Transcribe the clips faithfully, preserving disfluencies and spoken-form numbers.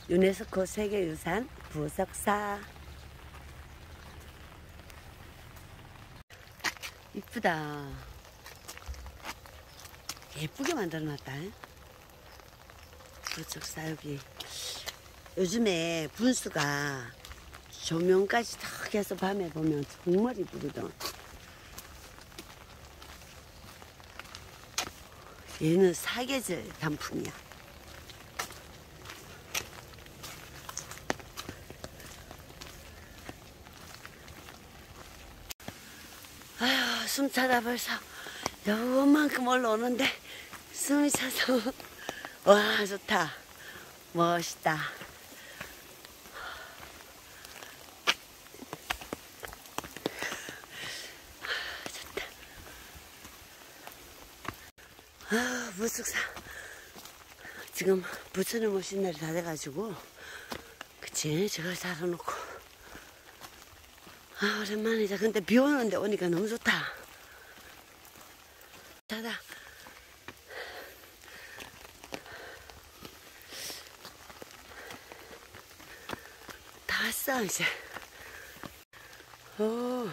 유네스코 세계유산 부석사. 이쁘다. 예쁘게 만들어놨다. 부석사. 여기 요즘에 분수가 조명까지 탁 해서 밤에 보면 정말 이쁘거든. 얘는 사계절 단풍이야. 아휴, 숨 차다 벌써 요만큼 올라오는데 숨이 차서. 와, 좋다. 멋있다. 좋다. 아, 부석사. 지금 부처를 모신 날이 다 돼가지고, 그치? 저걸 살아놓고. 아, 오랜만이다. 근데 비 오는데 오니까 너무 좋다. 자다. 다 왔어, 이제. 오.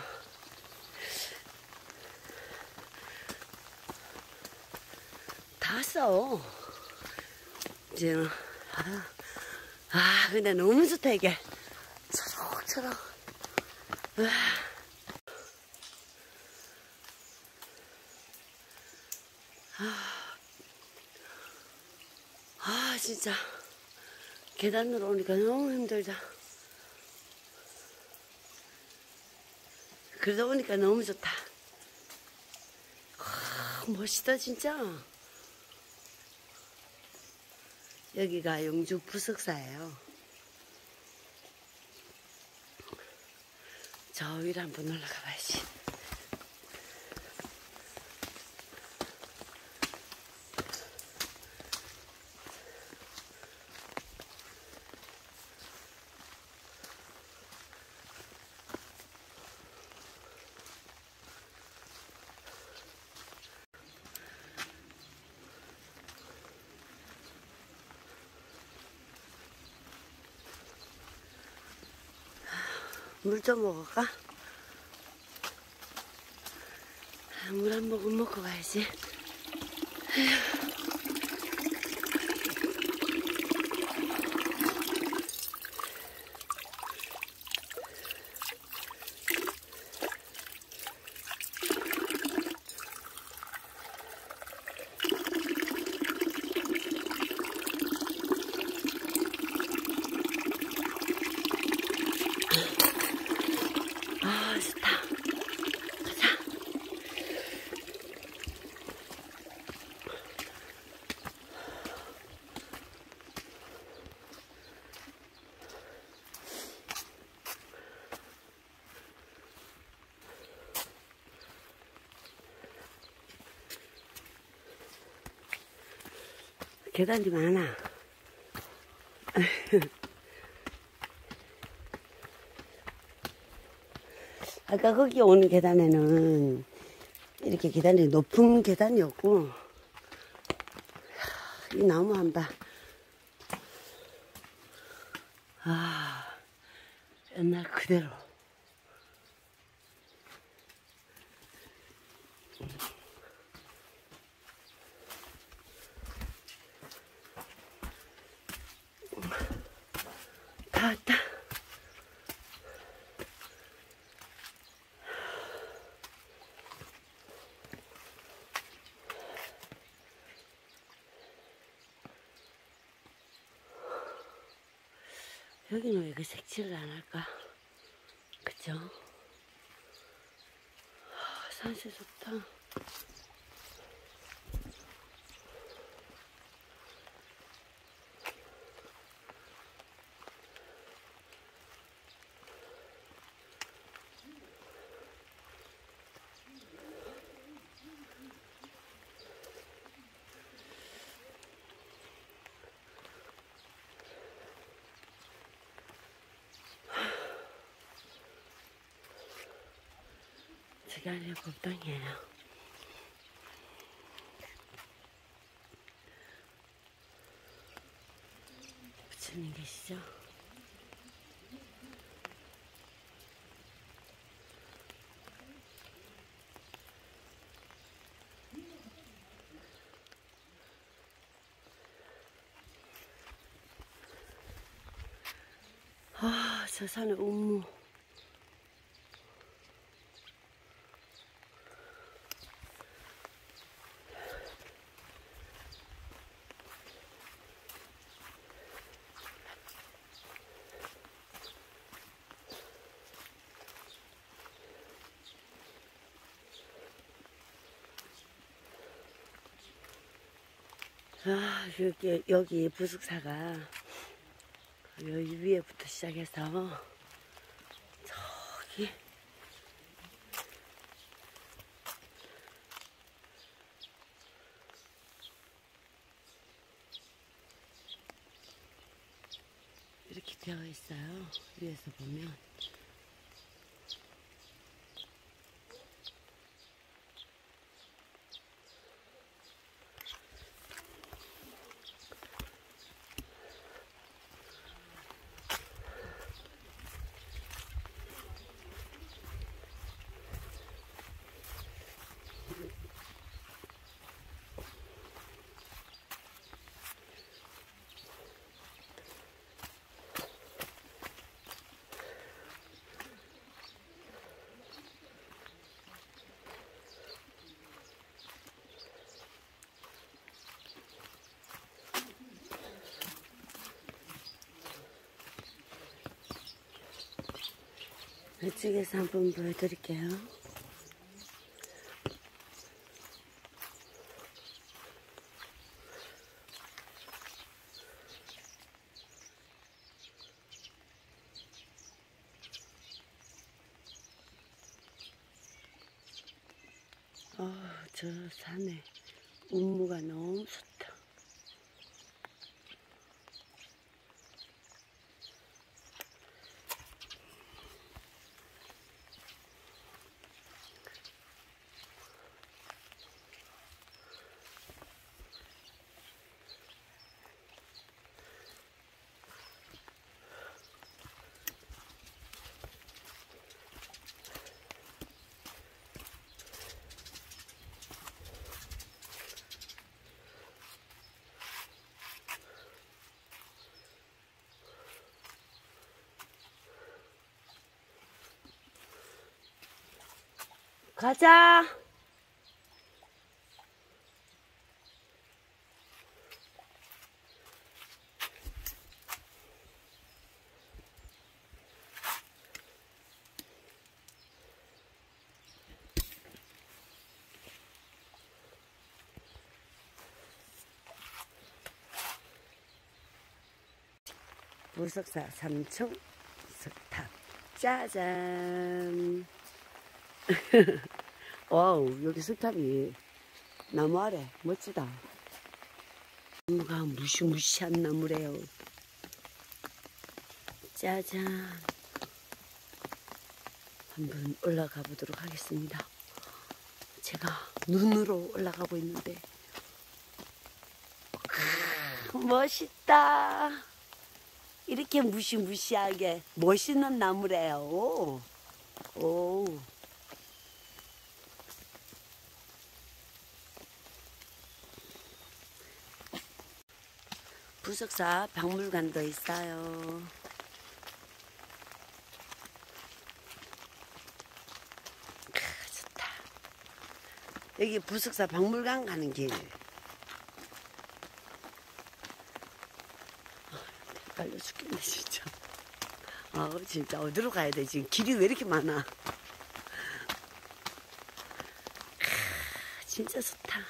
다 왔어. 이제는. 아, 아, 근데 너무 좋다, 이게. 초록초록. 우와. 아, 아, 진짜. 계단으로 오니까 너무 힘들다. 그러다 보니까 너무 좋다. 아, 멋있다, 진짜. 여기가 영주 부석사예요. 저 위로 한번 올라가 봐야지. 물 좀 먹을까? 물 한 모금 먹고 가야지. 아, 좋다. 가자. 계단이 많아. 아까 거기 오는 계단에는 이렇게 계단이 높은 계단이었고, 이 나무 한 봐. 아, 옛날 그대로. 다 왔다. 여기는 왜 그 색칠을 안 할까? 그죠? 아, 산세 좋다. 저기 안에 법당이에요. 스님 계시죠? 아, 저 산에 운무. 아, 여기, 여기 부숙사가 여기 위에부터 시작해서 저기 이렇게 되어 있어요. 위에서 보면. 이쪽에서 한번 보여드릴게요. 어, 저 산에 운무가 너무 좋다. 가자. 부석사 삼층 석탑. 짜잔. 와우, 여기 석탑이 나무 아래 멋지다. 나무가 무시무시한 나무래요. 짜잔. 한번 올라가 보도록 하겠습니다. 제가 눈으로 올라가고 있는데 멋있다. 이렇게 무시무시하게 멋있는 나무래요. 오. 부석사 박물관도 있어요. 크, 좋다. 여기 부석사 박물관 가는 길. 헷갈려 죽겠네 진짜. 아 진짜 어디로 가야 돼? 지금 길이 왜 이렇게 많아? 크, 진짜 좋다.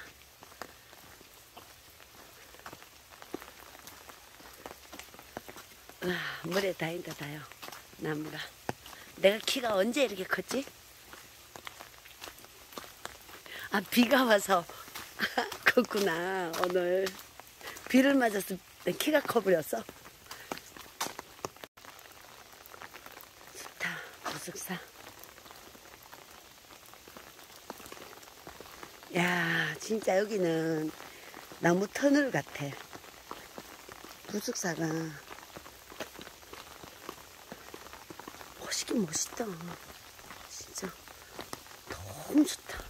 와, 물에 다인다 다요. 나무가. 내가 키가 언제 이렇게 컸지? 아, 비가 와서 컸구나. 오늘 비를 맞아서 내 키가 커버렸어. 좋다. 부석사. 야, 진짜 여기는 나무 터널 같아. 부석사가 멋있다. 진짜 너무 좋다.